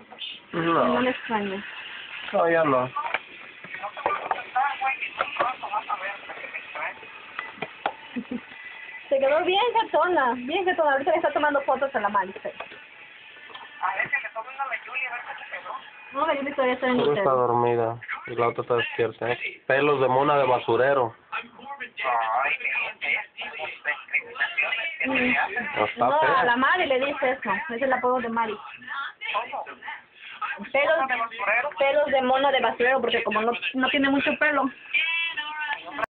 No No. me extraña. No, ya no. Se quedó bien jetona, bien jetona. Ahorita le está tomando fotos a la Mari. A ver, que le tome una a la Julia, a ver cómo quedó. No, la Yuli todavía está en el Una hotel. está dormida y la otra está despierta. Pelos de mona de basurero. Ay, discriminaciones que le hacen. Está No, fea. a la Mari le dice eso. Es el apodo de Mari. ¿Cómo? Pelos, ¿Mona de basurero? pelos de mona de basurero, porque como no tiene mucho pelo.